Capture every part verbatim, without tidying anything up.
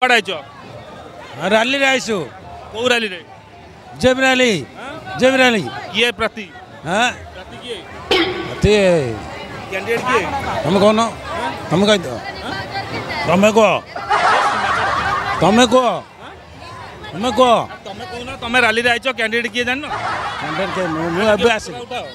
कुआड़े आइछ rally रे आइसु को rally रे जेब रैली जेब रैली किए प्रति हां प्रति किए ते कैंडिडेट किए तुम कौन तुम कह दो तुम को तुम को तुम को तमे कहूना तमे रैली रे आइछ कैंडिडेट किए जान कैंडिडेट के मु अबे आसी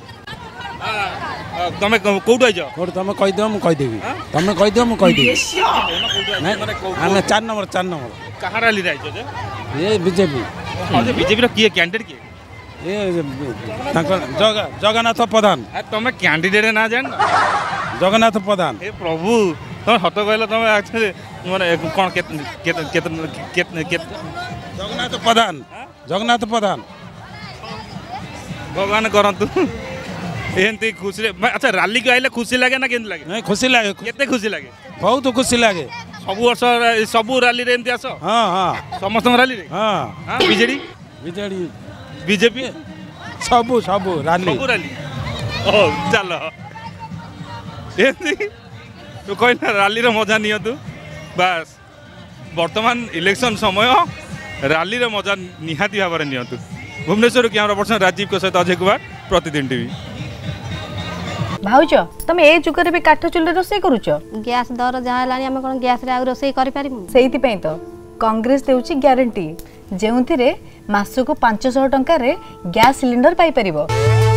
तमे कोउठ आइछ कोड तुम कह दो मु कह देबी तुम कह दो मु कह देबी हम चार नंबर चार नंबर कहा रैली रे आइछ जे ये बीजेपी हां जे बीजेपी रो किए कैंडिडेट किए ये जगन्नाथ प्रधान तमे कैंडिडेट ना जान जगन्नाथ प्रधान हे प्रभु तुम हत कहल तुम एक्चुअली माने कौन जगन्नाथ प्रधान जगन्नाथ प्रधान भगवान करतु एंती खुशी अच्छा रैली को आइले खुशी लगे ना केंत लगे नहीं खुशी लगे केते खुशी लगे बहुत खुशी लगे सब वर्ष सब रैली रे एंती आस हां हां समस्त रैली रे हां हां बीजेडी बीजेडी बीजेपी सब सब रैली सब रैली ओ चलो एंती तो कहना रैली रो मजा नियतु बस वर्तमान इलेक्शन समय रैली रो मजा निहाती भाव नियतु भुवनेश्वर कैमरा पर्सन राजीव को सहित अजय कुमार प्रतिदिन टीवी भाउज तुम ए जुगरे भी काठ चुल्ली रोसे करूछ गैस दर जहाँ है आम कौन गैस रे रोसे करूँ से तो कांग्रेस देउची ग्यारंटी जेउथिरे मासको पांच सौ टंका रे गैस सिलिंडर पाई परिबो।